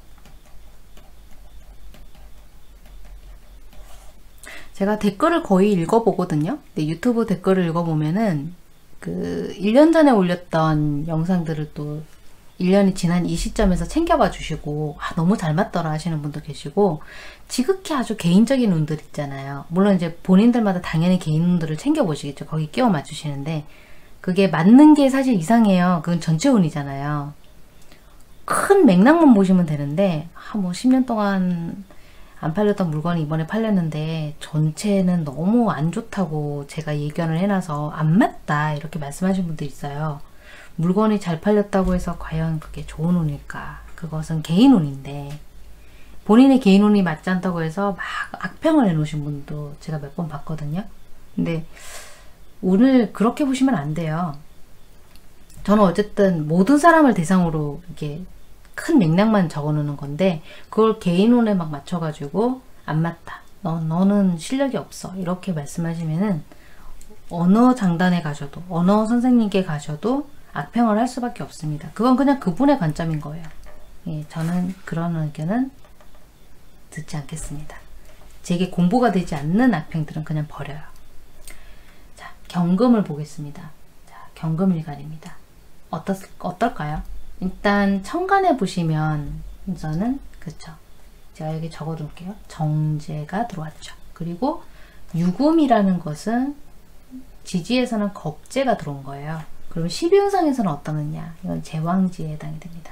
제가 댓글을 거의 읽어보거든요. 근데 유튜브 댓글을 읽어보면은 그 1년 전에 올렸던 영상들을 또 1년이 지난 이 시점에서 챙겨봐 주시고, 아, 너무 잘 맞더라 하시는 분도 계시고, 지극히 아주 개인적인 운들 있잖아요. 물론 이제 본인들마다 당연히 개인 운들을 챙겨보시겠죠. 거기 끼워 맞추시는데 그게 맞는 게 사실 이상해요. 그건 전체 운이잖아요. 큰 맥락만 보시면 되는데, 뭐 10년 동안 안 팔렸던 물건이 이번에 팔렸는데 전체는 너무 안 좋다고 제가 예견을 해놔서 안 맞다 이렇게 말씀하신 분도 있어요. 물건이 잘 팔렸다고 해서 과연 그게 좋은 운일까? 그것은 개인 운인데, 본인의 개인 운이 맞지 않다고 해서 막 악평을 해놓으신 분도 제가 몇 번 봤거든요. 근데 운을 그렇게 보시면 안 돼요. 저는 어쨌든 모든 사람을 대상으로 이렇게 큰 맥락만 적어놓는 건데, 그걸 개인 운에 막 맞춰가지고 안 맞다, 너는 실력이 없어 이렇게 말씀하시면은 어느 장단에 가셔도, 어느 선생님께 가셔도 악평을 할 수밖에 없습니다. 그건 그냥 그분의 관점인 거예요. 예, 저는 그런 의견은 듣지 않겠습니다. 제게 공부가 되지 않는 악평들은 그냥 버려요. 자, 경금을 보겠습니다. 자, 경금일간입니다. 어떨까요? 일단 천간에 보시면 우선은, 그쵸, 제가 여기 적어 둘게요. 정제가 들어왔죠. 그리고 유금이라는 것은 지지에서는 겁재가 들어온 거예요. 그럼 12운상에서는 어떠느냐? 이건 제왕지에 해당이 됩니다.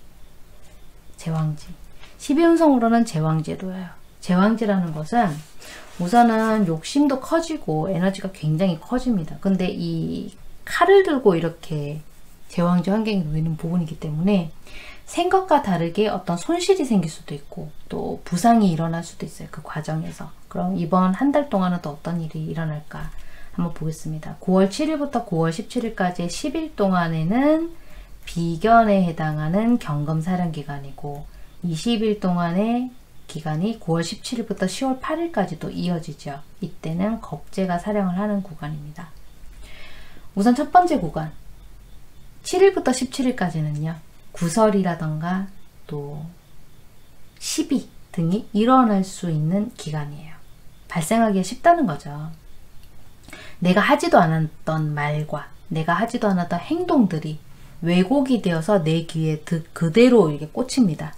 제왕지. 12운성으로는 제왕지에 놓여요. 제왕지라는 것은 우선은 욕심도 커지고 에너지가 굉장히 커집니다. 근데 이 칼을 들고 이렇게 제왕지 환경에 놓이는 부분이기 때문에 생각과 다르게 어떤 손실이 생길 수도 있고, 또 부상이 일어날 수도 있어요. 그 과정에서. 그럼 이번 한 달 동안은 또 어떤 일이 일어날까 한번 보겠습니다. 9월 7일부터 9월 17일까지의 10일 동안에는 비견에 해당하는 경금 사령기간이고, 20일 동안에 기간이 9월 17일부터 10월 8일까지도 이어지죠. 이때는 겁재가 사령을 하는 구간입니다. 우선 첫 번째 구간 7일부터 17일까지는요. 구설이라던가 또 시비 등이 일어날 수 있는 기간이에요. 발생하기가 쉽다는 거죠. 내가 하지도 않았던 말과 내가 하지도 않았던 행동들이 왜곡이 되어서 내 귀에 그대로 이렇게 꽂힙니다.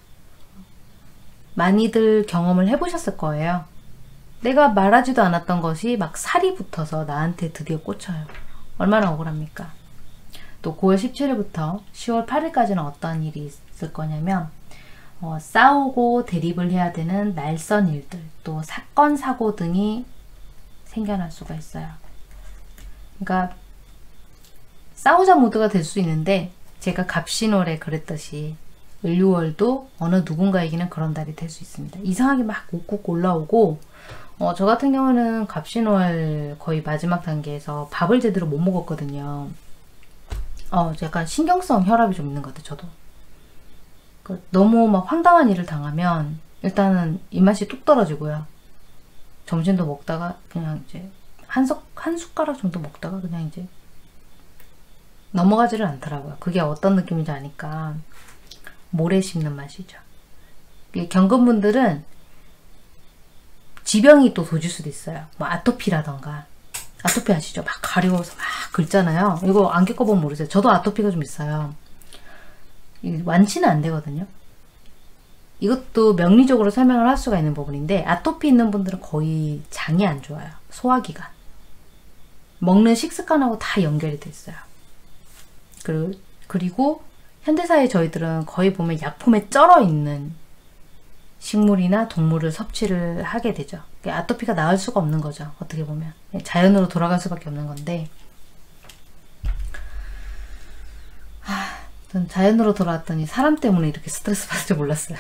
많이들 경험을 해보셨을 거예요. 내가 말하지도 않았던 것이 막 살이 붙어서 나한테 드디어 꽂혀요. 얼마나 억울합니까? 또 9월 17일부터 10월 8일까지는 어떤 일이 있을 거냐면 싸우고 대립을 해야 되는 날선 일들, 또 사건, 사고 등이 생겨날 수가 있어요. 그러니까 싸우자 모드가 될 수 있는데 제가 갑신월에 그랬듯이 을유월도 어느 누군가에게는 그런 달이 될 수 있습니다. 이상하게 막 욱욱 올라오고 저 같은 경우는 갑신월 거의 마지막 단계에서 밥을 제대로 못 먹었거든요. 약간 신경성 혈압이 좀 있는 것 같아요. 저도. 너무 막 황당한 일을 당하면 일단은 입맛이 뚝 떨어지고요. 점심도 먹다가 그냥 이제 한 숟가락 정도 먹다가 그냥 이제 넘어가지를 않더라고요. 그게 어떤 느낌인지 아니까 모래 씹는 맛이죠. 경금분들은 지병이 또 도질 수도 있어요. 뭐 아토피라던가. 아토피 아시죠? 막 가려워서 막 긁잖아요. 이거 안 겪어보면 모르세요. 저도 아토피가 좀 있어요. 완치는 안 되거든요. 이것도 명리적으로 설명을 할 수가 있는 부분인데 아토피 있는 분들은 거의 장이 안 좋아요. 소화기관. 먹는 식습관하고 다 연결이 돼 있어요. 그리고 현대사회 저희들은 거의 보면 약품에 쩔어 있는 식물이나 동물을 섭취를 하게 되죠. 아토피가 나을 수가 없는 거죠. 어떻게 보면 자연으로 돌아갈 수밖에 없는 건데 전 자연으로 돌아왔더니 사람 때문에 이렇게 스트레스 받을 줄 몰랐어요.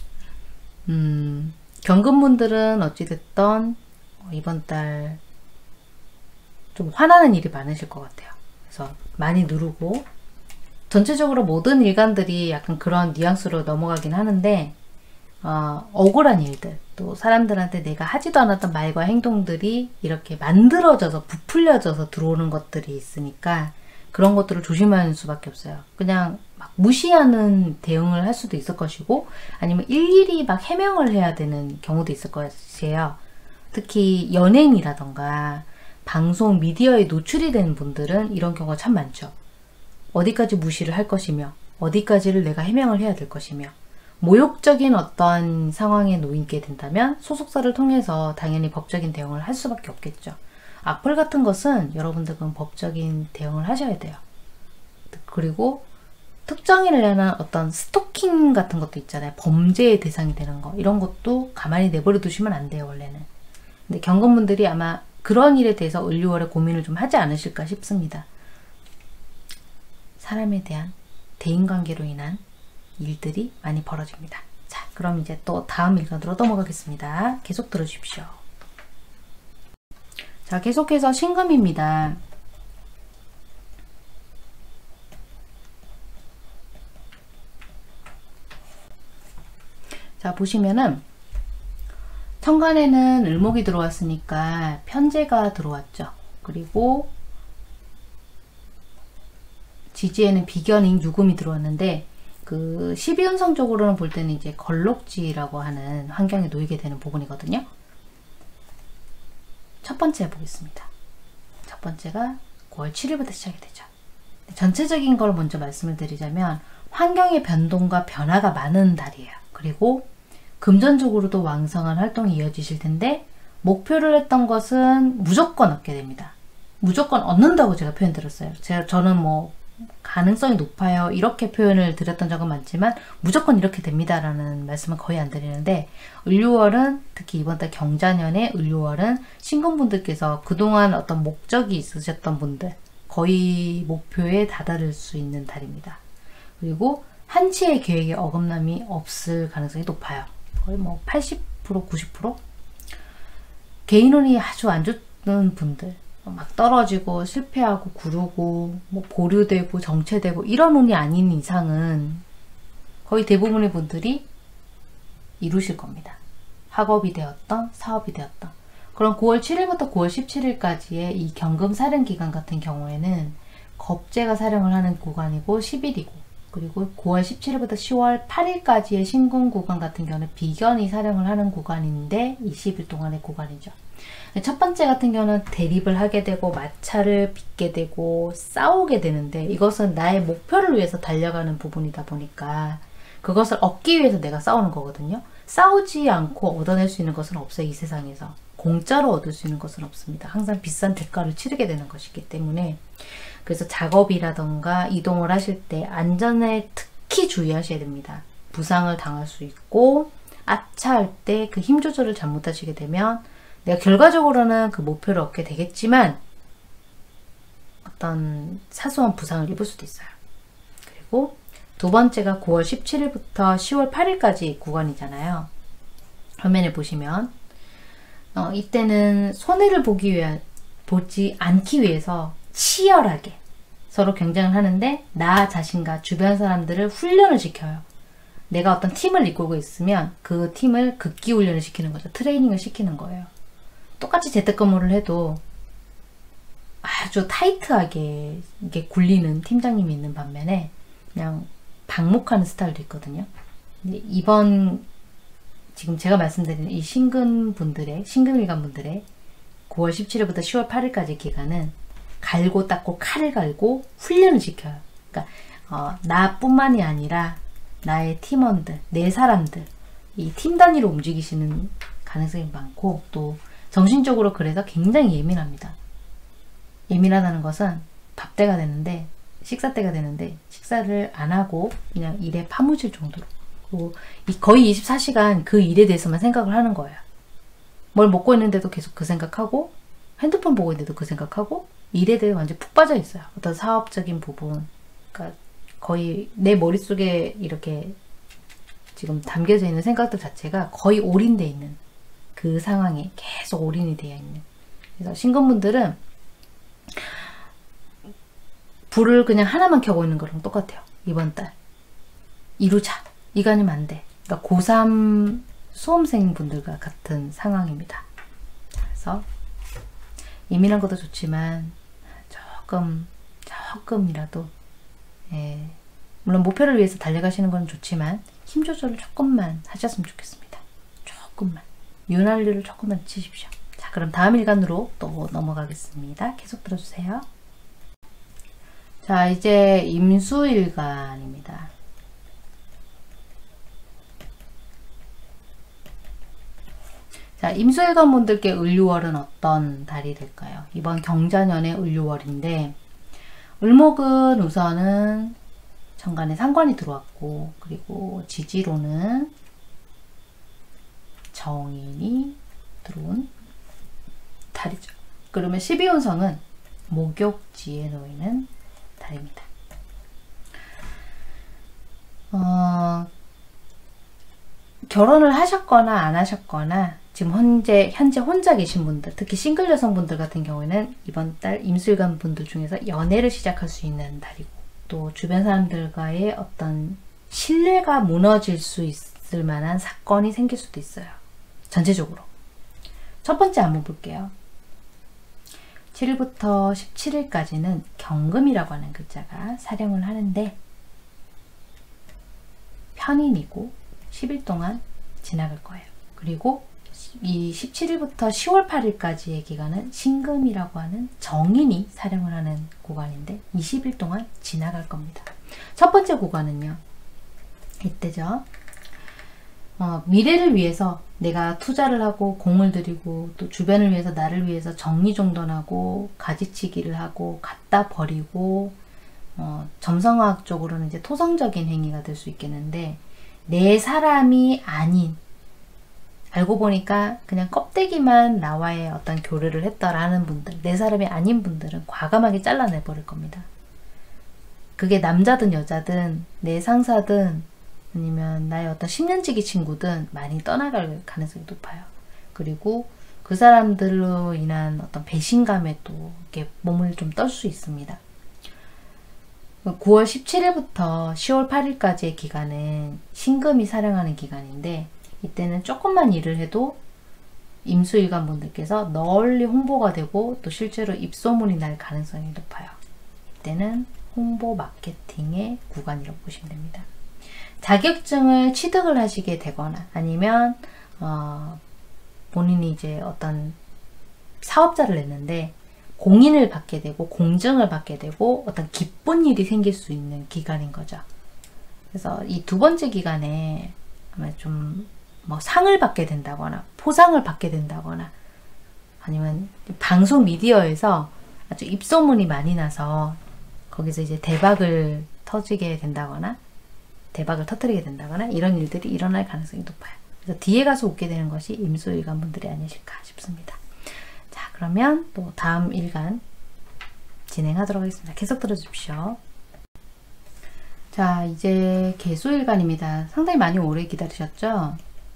경금분들은 어찌됐던 이번 달 좀 화나는 일이 많으실 것 같아요. 그래서 많이 누르고 전체적으로 모든 일간들이 약간 그런 뉘앙스로 넘어가긴 하는데 억울한 일들, 또 사람들한테 내가 하지도 않았던 말과 행동들이 이렇게 만들어져서 부풀려져서 들어오는 것들이 있으니까 그런 것들을 조심하는 수밖에 없어요. 그냥 막 무시하는 대응을 할 수도 있을 것이고 아니면 일일이 막 해명을 해야 되는 경우도 있을 것이에요. 특히 연예인이라던가 방송, 미디어에 노출이 되는 분들은 이런 경우가 참 많죠. 어디까지 무시를 할 것이며 어디까지를 내가 해명을 해야 될 것이며 모욕적인 어떤 상황에 놓이게 된다면 소속사를 통해서 당연히 법적인 대응을 할 수밖에 없겠죠. 악플 같은 것은 여러분들 그건 법적인 대응을 하셔야 돼요. 그리고 특정인을 향한 어떤 스토킹 같은 것도 있잖아요. 범죄의 대상이 되는 거. 이런 것도 가만히 내버려 두시면 안 돼요, 원래는. 근데 경건분들이 아마 그런 일에 대해서 을유월에 고민을 좀 하지 않으실까 싶습니다. 사람에 대한 대인관계로 인한 일들이 많이 벌어집니다. 자, 그럼 이제 또 다음 일간으로 넘어가겠습니다. 계속 들어주십시오. 자, 계속해서 신금입니다. 자, 보시면은 천간에는 을목이 들어왔으니까 편재가 들어왔죠. 그리고 지지에는 비견인 유금이 들어왔는데 그 12운성적으로는 볼 때는 이제 걸록지라고 하는 환경에 놓이게 되는 부분이거든요. 첫 번째 보겠습니다. 첫 번째가 9월 7일부터 시작이 되죠. 전체적인 걸 먼저 말씀을 드리자면 환경의 변동과 변화가 많은 달이에요. 그리고 금전적으로도 왕성한 활동이 이어지실 텐데 목표를 했던 것은 무조건 얻게 됩니다. 무조건 얻는다고 제가 표현 드렸어요. 저는 뭐 가능성이 높아요 이렇게 표현을 드렸던 적은 많지만 무조건 이렇게 됩니다 라는 말씀은 거의 안 드리는데 을유월은 특히 이번 달 경자년의 을유월은 신금분들께서 그동안 어떤 목적이 있으셨던 분들 거의 목표에 다다를 수 있는 달입니다. 그리고 한치의 계획에 어긋남이 없을 가능성이 높아요. 거의 뭐 80% 90%? 개인운이 아주 안 좋은 분들 막 떨어지고 실패하고 구르고 뭐 보류되고 정체되고 이런 운이 아닌 이상은 거의 대부분의 분들이 이루실 겁니다. 학업이 되었던 사업이 되었던. 그럼 9월 7일부터 9월 17일까지의 이 경금 사령 기간 같은 경우에는 겁재가 사령을 하는 구간이고 10일이고, 그리고 9월 17일부터 10월 8일까지의 신금 구간 같은 경우는 비견이 사령을 하는 구간인데 20일 동안의 구간이죠. 첫 번째 같은 경우는 대립을 하게 되고 마찰을 빚게 되고 싸우게 되는데, 이것은 나의 목표를 위해서 달려가는 부분이다 보니까 그것을 얻기 위해서 내가 싸우는 거거든요. 싸우지 않고 얻어낼 수 있는 것은 없어요. 이 세상에서 공짜로 얻을 수 있는 것은 없습니다. 항상 비싼 대가를 치르게 되는 것이기 때문에, 그래서 작업이라던가 이동을 하실 때 안전에 특히 주의하셔야 됩니다. 부상을 당할 수 있고, 아차할 때 그 힘 조절을 잘못하시게 되면 내가 결과적으로는 그 목표를 얻게 되겠지만 어떤 사소한 부상을 입을 수도 있어요. 그리고 두 번째가 9월 17일부터 10월 8일까지 구간이잖아요. 화면에 보시면 이때는 손해를 보지 않기 위해서 치열하게 서로 경쟁을 하는데, 나 자신과 주변 사람들을 훈련을 시켜요. 내가 어떤 팀을 이끌고 있으면 그 팀을 극기 훈련을 시키는 거죠. 트레이닝을 시키는 거예요. 똑같이 재택근무를 해도 아주 타이트하게 이게 굴리는 팀장님이 있는 반면에 그냥 방목하는 스타일도 있거든요. 근데 이번 지금 제가 말씀드리는 이 신금일간 분들의 9월 17일부터 10월 8일까지 기간은 갈고 닦고 칼을 갈고 훈련을 시켜요. 그러니까 나뿐만이 아니라 나의 팀원들, 내 사람들, 이 팀 단위로 움직이시는 가능성이 많고, 또 정신적으로 그래서 굉장히 예민합니다. 예민하다는 것은 밥 때가 되는데, 식사 때가 되는데 식사를 안 하고 그냥 일에 파묻힐 정도로, 그리고 거의 24시간 그 일에 대해서만 생각을 하는 거예요. 뭘 먹고 있는데도 계속 그 생각하고, 핸드폰 보고 있는데도 그 생각하고, 일에 대해 완전 푹 빠져 있어요. 어떤 사업적인 부분, 그러니까 거의 내 머릿속에 이렇게 지금 담겨져 있는 생각들 자체가 거의 올인되어 있는 그 상황에 계속 올인이 되어 있는. 그래서 신금분들은 불을 그냥 하나만 켜고 있는 거랑 똑같아요. 이번 달 이루자, 이거 아니면 안 돼. 그러니까 고3 수험생 분들과 같은 상황입니다. 그래서 예민한 것도 좋지만 조금이라도, 물론 목표를 위해서 달려가시는 건 좋지만 힘 조절을 조금만 하셨으면 좋겠습니다. 조금만. 윤활유를 조금만 치십시오. 자, 그럼 다음 일간으로 또 넘어가겠습니다. 계속 들어주세요. 자, 이제 임수일간입니다. 자, 임수일간 분들께 을유월은 어떤 달이 될까요? 이번 경자년의 을유월인데, 을목은 우선은 정관에 상관이 들어왔고, 그리고 지지로는 정인이 들어온 달이죠. 그러면 12운성은 목욕지에 놓이는 달입니다. 결혼을 하셨거나 안 하셨거나 지금 현재 혼자 계신 분들, 특히 싱글 여성분들 같은 경우에는 이번 달 임수일간 분들 중에서 연애를 시작할 수 있는 달이고, 또 주변 사람들과의 어떤 신뢰가 무너질 수 있을 만한 사건이 생길 수도 있어요. 전체적으로. 첫 번째 한번 볼게요. 7일부터 17일까지는 경금이라고 하는 글자가 사령을 하는데 편인이고 10일 동안 지나갈 거예요. 그리고 이 17일부터 10월 8일까지의 기간은 신금이라고 하는 정인이 사령을 하는 구간인데 20일 동안 지나갈 겁니다. 첫 번째 구간은요, 이때죠. 미래를 위해서 내가 투자를 하고 공을 들이고, 또 주변을 위해서 나를 위해서 정리정돈하고 가지치기를 하고 갖다 버리고, 점성화학적으로는 이제 토성적인 행위가 될 수 있겠는데, 내 사람이 아닌, 알고 보니까 그냥 껍데기만 나와의 어떤 교류를 했더라는 분들, 내 사람이 아닌 분들은 과감하게 잘라내 버릴 겁니다. 그게 남자든 여자든 내 상사든 아니면 나의 어떤 10년지기 친구든 많이 떠나갈 가능성이 높아요. 그리고 그 사람들로 인한 어떤 배신감에 또 이렇게 몸을 좀 떨 수 있습니다. 9월 17일부터 10월 8일까지의 기간은 신금이 사령하는 기간인데, 이때는 조금만 일을 해도 임수일간 분들께서 널리 홍보가 되고 또 실제로 입소문이 날 가능성이 높아요. 이때는 홍보 마케팅의 구간이라고 보시면 됩니다. 자격증을 취득을 하시게 되거나 아니면 본인이 이제 어떤 사업자를 냈는데 공인을 받게 되고 공증을 받게 되고 어떤 기쁜 일이 생길 수 있는 기간인 거죠. 그래서 이 두 번째 기간에 아마 좀 뭐 상을 받게 된다거나 포상을 받게 된다거나 아니면 방송 미디어에서 아주 입소문이 많이 나서 거기서 이제 대박을 터지게 된다거나 대박을 터뜨리게 된다거나 이런 일들이 일어날 가능성이 높아요. 그래서 뒤에 가서 웃게 되는 것이 임수일간 분들이 아니실까 싶습니다. 자, 그러면 또 다음 일간 진행하도록 하겠습니다. 계속 들어주십시오. 자, 이제 개수일간입니다. 상당히 많이 오래 기다리셨죠?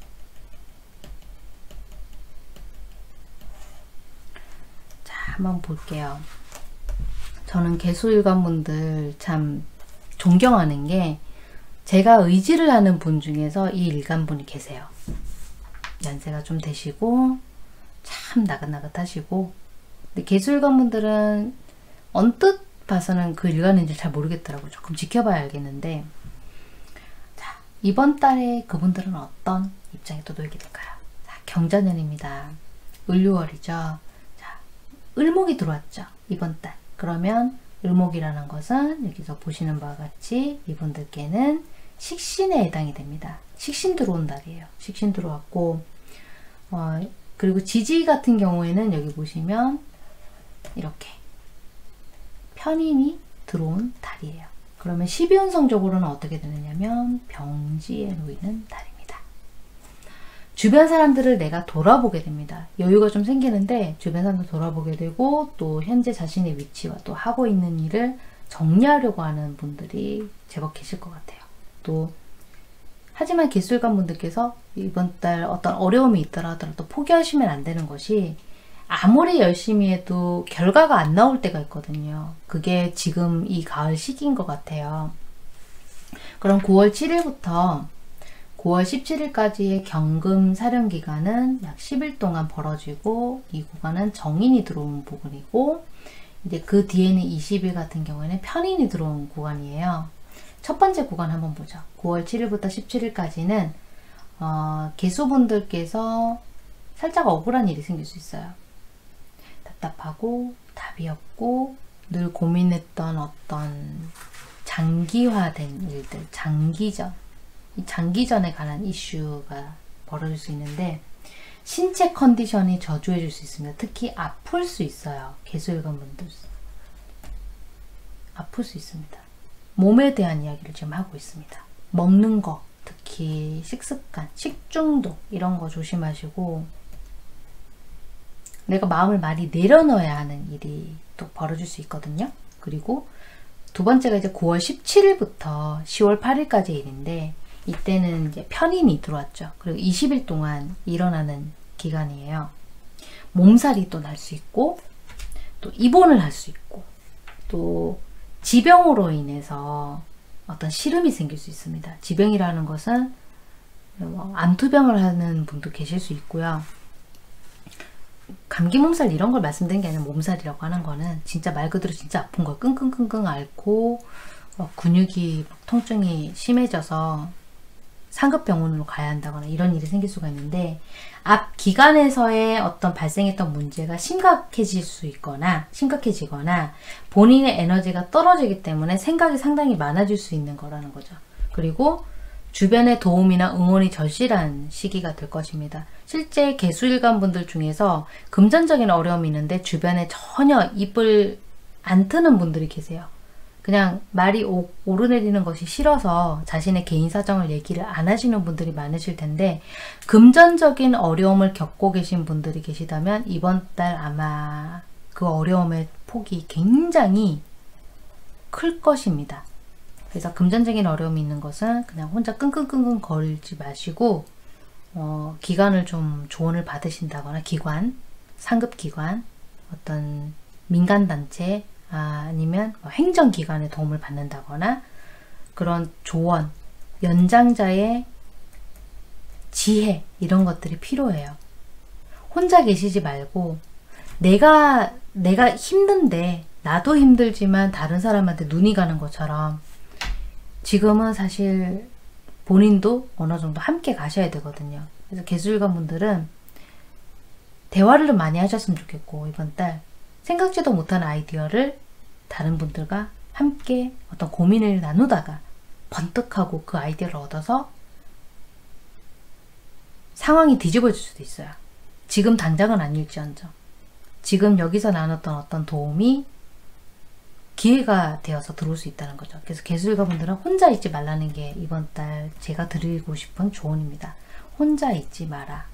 자, 한번 볼게요. 저는 개수일간 분들 참 존경하는 게 제가 의지를 하는 분 중에서 이 일간분이 계세요. 연세가 좀 되시고 참 나긋나긋하시고 근데 개수일간 분들은 언뜻 봐서는 그 일간인지 잘 모르겠더라고요. 조금 지켜봐야 알겠는데 자, 이번 달에 그분들은 어떤 입장에 또 놓이게 될까요? 자, 경자년입니다. 을유월이죠. 자, 을목이 들어왔죠. 이번 달. 그러면 을목이라는 것은 여기서 보시는 바와 같이 이분들께는 식신에 해당이 됩니다. 식신 들어온 달이에요. 식신 들어왔고 그리고 지지 같은 경우에는 여기 보시면 이렇게 편인이 들어온 달이에요. 그러면 12운성적으로는 어떻게 되느냐면 병지에 놓이는 달입니다. 주변 사람들을 내가 돌아보게 됩니다. 여유가 좀 생기는데 주변 사람들 돌아보게 되고 또 현재 자신의 위치와 또 하고 있는 일을 정리하려고 하는 분들이 제법 계실 것 같아요. 또 하지만 개수일간 분들께서 이번 달 어떤 어려움이 있더라 하더라도 포기하시면 안 되는 것이 아무리 열심히 해도 결과가 안 나올 때가 있거든요. 그게 지금 이 가을 시기인 것 같아요. 그럼 9월 7일부터 9월 17일까지의 경금 사령 기간은 약 10일 동안 벌어지고 이 구간은 정인이 들어온 부분이고 이제 그 뒤에는 20일 같은 경우에는 편인이 들어온 구간이에요. 첫 번째 구간 한번 보죠. 9월 7일부터 17일까지는 개수분들께서 살짝 억울한 일이 생길 수 있어요. 답답하고 답이 없고 늘 고민했던 어떤 장기화된 일들, 장기전, 이 장기전에 관한 이슈가 벌어질 수 있는데 신체 컨디션이 저조해질 수 있습니다. 특히 아플 수 있어요. 개수일간 분들 아플 수 있습니다. 몸에 대한 이야기를 지금 하고 있습니다. 먹는 거, 특히 식습관, 식중독 이런 거 조심하시고 내가 마음을 많이 내려놓아야 하는 일이 또 벌어질 수 있거든요. 그리고 두 번째가 이제 9월 17일부터 10월 8일까지 일인데 이때는 이제 편인이 들어왔죠. 그리고 20일 동안 일어나는 기간이에요. 몸살이 또 날 수 있고 또 입원을 할 수 있고 또 지병으로 인해서 어떤 시름이 생길 수 있습니다. 지병이라는 것은 암투병을 하는 분도 계실 수 있고요. 감기 몸살 이런 걸 말씀드린 게 아니라 몸살이라고 하는 거는 진짜 말 그대로 진짜 아픈 거 끙끙끙끙 앓고 근육이 통증이 심해져서 상급병원으로 가야 한다거나 이런 일이 생길 수가 있는데 앞 기간에서의 어떤 발생했던 문제가 심각해지거나 본인의 에너지가 떨어지기 때문에 생각이 상당히 많아질 수 있는 거라는 거죠. 그리고 주변의 도움이나 응원이 절실한 시기가 될 것입니다. 실제 개수일간 분들 중에서 금전적인 어려움이 있는데 주변에 전혀 입을 안 트는 분들이 계세요. 그냥 말이 오르내리는 것이 싫어서 자신의 개인 사정을 얘기를 안 하시는 분들이 많으실 텐데 금전적인 어려움을 겪고 계신 분들이 계시다면 이번 달 아마 그 어려움의 폭이 굉장히 클 것입니다. 그래서 금전적인 어려움이 있는 것은 그냥 혼자 끙끙끙끙 거리지 마시고 기관을 좀 조언을 받으신다거나 기관, 상급기관, 어떤 민간단체 아니면 행정기관의 도움을 받는다거나 그런 조언, 연장자의 지혜 이런 것들이 필요해요. 혼자 계시지 말고 내가 힘든데 나도 힘들지만 다른 사람한테 눈이 가는 것처럼 지금은 사실 본인도 어느 정도 함께 가셔야 되거든요. 그래서 개수일관 분들은 대화를 좀 많이 하셨으면 좋겠고 이번 달 생각지도 못한 아이디어를 다른 분들과 함께 어떤 고민을 나누다가 번뜩하고 그 아이디어를 얻어서 상황이 뒤집어질 수도 있어요. 지금 당장은 아닐지언정 지금 여기서 나눴던 어떤 도움이 기회가 되어서 들어올 수 있다는 거죠. 그래서 개수일관 분들은 혼자 있지 말라는 게 이번 달 제가 드리고 싶은 조언입니다. 혼자 있지 마라.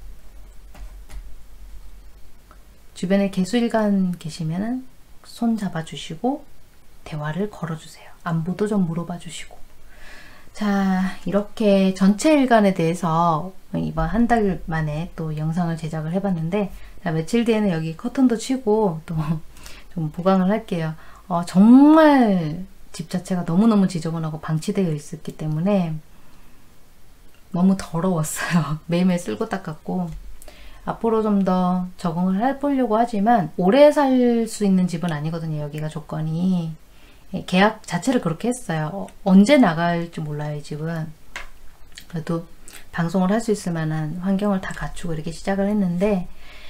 주변에 개수일관 계시면은 손 잡아주시고 대화를 걸어주세요. 안부도 좀 물어봐 주시고. 자, 이렇게 전체 일간에 대해서 이번 한 달 만에 또 영상을 제작을 해봤는데 며칠 뒤에는 여기 커튼도 치고 또 좀 보강을 할게요. 정말 집 자체가 너무너무 지저분하고 방치되어 있었기 때문에 너무 더러웠어요. 매일매일 쓸고 닦았고 앞으로 좀 더 적응을 해보려고 하지만 오래 살 수 있는 집은 아니거든요. 여기가 조건이. 계약 자체를 그렇게 했어요. 언제 나갈지 몰라요. 이 집은. 그래도 방송을 할 수 있을 만한 환경을 다 갖추고 이렇게 시작을 했는데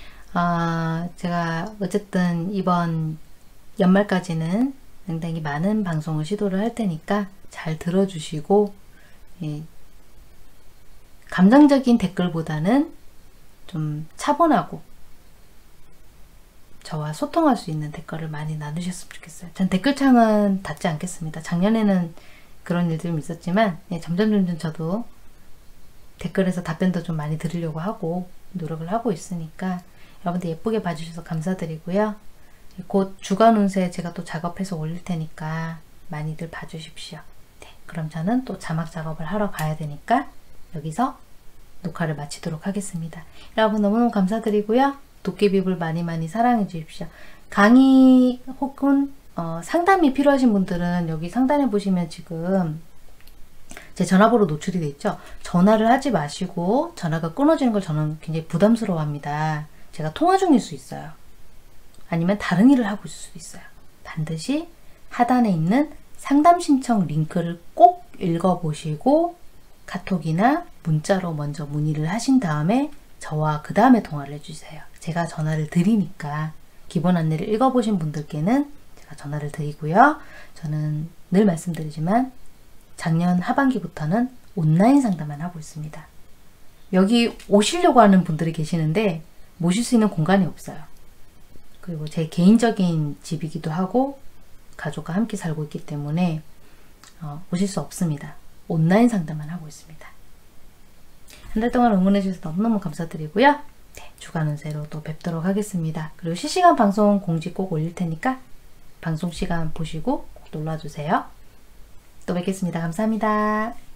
제가 어쨌든 이번 연말까지는 굉장히 많은 방송을 시도를 할 테니까 잘 들어주시고 감정적인 댓글보다는 좀 차분하고 저와 소통할 수 있는 댓글을 많이 나누셨으면 좋겠어요. 전 댓글창은 닫지 않겠습니다. 작년에는 그런 일들이 있었지만 점점 저도 댓글에서 답변도 좀 많이 드리려고 하고 노력을 하고 있으니까 여러분들 예쁘게 봐주셔서 감사드리고요. 곧 주간 운세 제가 또 작업해서 올릴 테니까 많이들 봐주십시오. 네, 그럼 저는 또 자막 작업을 하러 가야 되니까 여기서 녹화를 마치도록 하겠습니다. 여러분 너무너무 감사드리고요. 도깨비불 많이 사랑해 주십시오. 강의 혹은 상담이 필요하신 분들은 여기 상단에 보시면 지금 제 전화번호 노출이 되어 있죠. 전화를 하지 마시고 전화가 끊어지는 걸 저는 굉장히 부담스러워 합니다. 제가 통화 중일 수 있어요. 아니면 다른 일을 하고 있을 수도 있어요. 반드시 하단에 있는 상담 신청 링크를 꼭 읽어보시고 카톡이나 문자로 먼저 문의를 하신 다음에 저와 그 다음에 통화를 해주세요. 제가 전화를 드리니까 기본 안내를 읽어보신 분들께는 제가 전화를 드리고요. 저는 늘 말씀드리지만 작년 하반기부터는 온라인 상담만 하고 있습니다. 여기 오시려고 하는 분들이 계시는데 모실 수 있는 공간이 없어요. 그리고 제 개인적인 집이기도 하고 가족과 함께 살고 있기 때문에 오실 수 없습니다. 온라인 상담만 하고 있습니다. 한 달 동안 응원해 주셔서 너무너무 감사드리고요. 네, 주간 운세로 또 뵙도록 하겠습니다. 그리고 실시간 방송 공지 꼭 올릴 테니까 방송 시간 보시고 꼭 놀러주세요. 또 뵙겠습니다. 감사합니다.